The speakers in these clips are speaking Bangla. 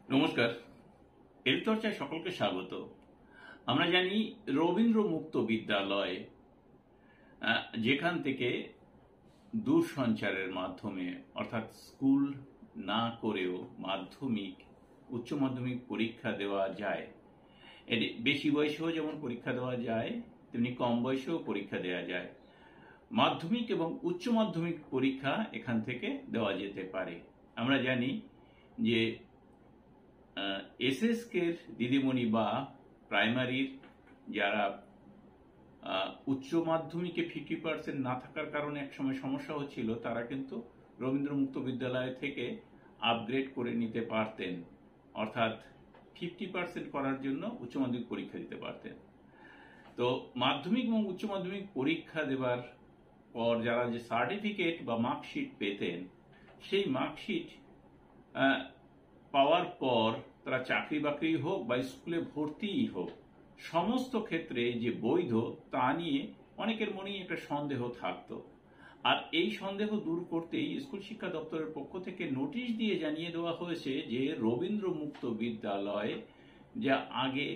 নমস্কার। এলচর্চায় সকলকে স্বাগত। আমরা জানি রবীন্দ্র মুক্ত বিদ্যালয় যেখান থেকে দূরসঞ্চারের মাধ্যমে অর্থাৎ স্কুল না করেও মাধ্যমিক উচ্চ মাধ্যমিক পরীক্ষা দেওয়া যায়। এর বেশি বয়সেও যেমন পরীক্ষা দেওয়া যায় তেমনি কম বয়সেও পরীক্ষা দেওয়া যায়। মাধ্যমিক এবং উচ্চ মাধ্যমিক পরীক্ষা এখান থেকে দেওয়া যেতে পারে। আমরা জানি যে এসএসকের দিদিমণি বা প্রাইমারির যারা উচ্চ মাধ্যমিকে 50% না থাকার কারণে একসময় সমস্যা হচ্ছিল, তারা কিন্তু রবীন্দ্র মুক্ত বিদ্যালয় থেকে আপগ্রেড করে নিতে পারতেন, অর্থাৎ 50% করার জন্য উচ্চ মাধ্যমিক পরীক্ষা দিতে পারতেন। তো মাধ্যমিক এবং উচ্চ মাধ্যমিক পরীক্ষা দেবার পর যারা যে সার্টিফিকেট বা মার্কশিট পেতেন, সেই মার্কশিট পাওয়ার পর তারা চাকরি বাকরি হোক বা স্কুলে ভর্তিই হোক, সমস্ত ক্ষেত্রে যে বৈধ তা নিয়ে অনেকের মনেই একটা সন্দেহ থাকতো। আর এই সন্দেহ দূর করতেই স্কুল শিক্ষা দপ্তরের পক্ষ থেকে নোটিশ দিয়ে জানিয়ে দেওয়া হয়েছে যে রবীন্দ্র মুক্ত বিদ্যালয়, যা আগে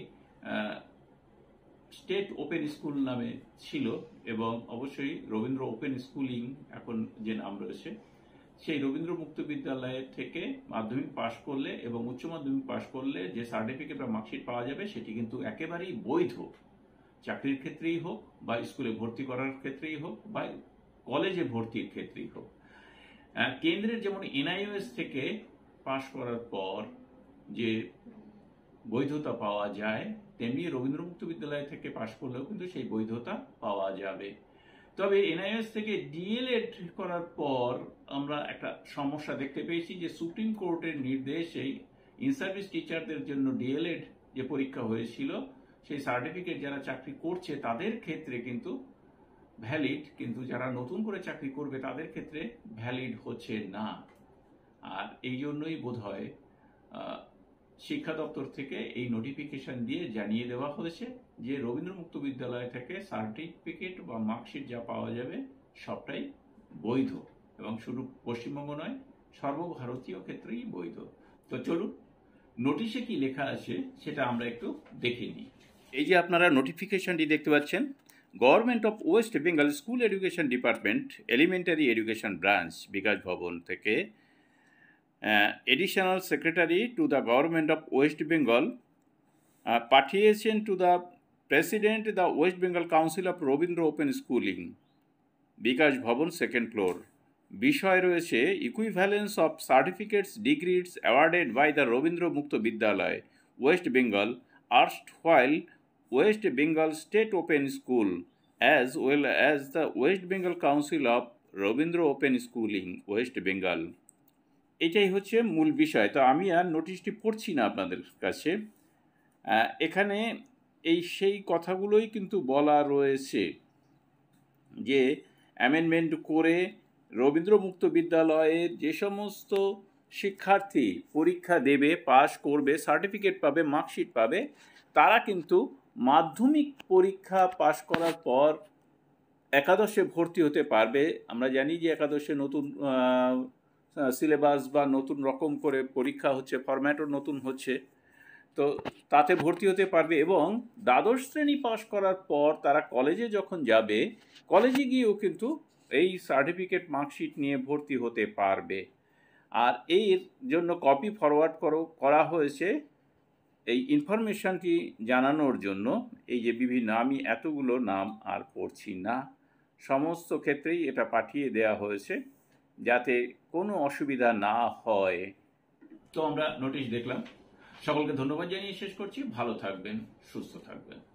স্টেট ওপেন স্কুল নামে ছিল এবং অবশ্যই রবীন্দ্র ওপেন স্কুলিং এখন যে নাম রয়েছে, সেই রবীন্দ্র মুক্ত বিদ্যালয়ের থেকে মাধ্যমিক পাশ করলে এবং উচ্চ মাধ্যমিক পাশ করলে যে সার্টিফিকেট বা মার্কশিট পাওয়া যাবে সেটি কিন্তু একেবারেই বৈধ। চাকরির ক্ষেত্রেই হোক বা স্কুলে ভর্তি করার ক্ষেত্রেই হোক বা কলেজে ভর্তির ক্ষেত্রেই হোক। কেন্দ্রের যেমন এনআইওএস থেকে পাশ করার পর যে বৈধতা পাওয়া যায়, তেমনি রবীন্দ্র মুক্ত বিদ্যালয় থেকে পাশ করলেও কিন্তু সেই বৈধতা পাওয়া যাবে। তবে এনআইএস থেকে ডিএলএড করার পর আমরা একটা সমস্যা দেখতে পেয়েছি যে সুপ্রিম কোর্টের নির্দেশে ইন সার্ভিস টিচারদের জন্য ডিএলএড যে পরীক্ষা হয়েছিল, সেই সার্টিফিকেট যারা চাকরি করছে তাদের ক্ষেত্রে কিন্তু ভ্যালিড, কিন্তু যারা নতুন করে চাকরি করবে তাদের ক্ষেত্রে ভ্যালিড হচ্ছে না। আর এই জন্যই বোধহয় শিক্ষা দপ্তর থেকে এই নোটিফিকেশন দিয়ে জানিয়ে দেওয়া হয়েছে যে রবীন্দ্র মুক্ত বিদ্যালয় থেকে সার্টিফিকেট বা মার্কশিট যা পাওয়া যাবে সবটাই বৈধ, এবং শুধু পশ্চিমবঙ্গ নয়, সর্বভারতীয় ক্ষেত্রেই বৈধ। তো চলুন নোটিশে কি লেখা আছে সেটা আমরা একটু দেখে নিই। এই যে আপনারা নোটিফিকেশনটি দেখতে পাচ্ছেন, government of West Bengal school education department elementary education branch Bikash Bhavan থেকে additional secretary to the government of West Bengal পাঠিয়েছেন to the president the West Bengal council of Rabindra open schooling, Bikash Bhavan, second floor. বিষয় রয়েছে equivalence of certificates degrees awarded by the Rabindra Mukta Vidyalaya West Bengal erstwhile West Bengal state open school as well as the West Bengal council of Rabindra open schooling West Bengal. এটাই হচ্ছে মূল বিষয়। তো আমি আর নোটিশটি পড়ছি না আপনাদের কাছে। এখানে সেই কথাগুলোই কিন্তু বলা রয়েছে যে অ্যামেন্ডমেন্ট করে রবীন্দ্র মুক্ত বিদ্যালয়ের যে সমস্ত শিক্ষার্থী পরীক্ষা দেবে, পাশ করবে, সার্টিফিকেট পাবে, মার্কশিট পাবে, তারা কিন্তু মাধ্যমিক পরীক্ষা পাশ করার পর একাদশে ভর্তি হতে পারবে। আমরা জানি যে একাদশে নতুন সিলেবাস বা নতুন রকম করে পরীক্ষা হচ্ছে, ফরম্যাটও নতুন হচ্ছে, তো তাতে ভর্তি হতে পারবে এবং দ্বাদশ শ্রেণী পাশ করার পর তারা কলেজে যখন যাবে, কলেজে গিয়েও কিন্তু এই সার্টিফিকেট মার্কশিট নিয়ে ভর্তি হতে পারবে। আর এর জন্য কপি ফরওয়ার্ড করা হয়েছে এই ইনফরমেশনটি জানানোর জন্য। এই যে বিভিন্ন, আমি এতগুলো নাম আর পড়ছি না, সমস্ত ক্ষেত্রেই এটা পাঠিয়ে দেওয়া হয়েছে যাতে কোনো অসুবিধা না হয়। তো আমরা নোটিশ দেখলাম। সকলকে ধন্যবাদ জানিয়ে শেষ করছি। ভালো থাকবেন, সুস্থ থাকবেন।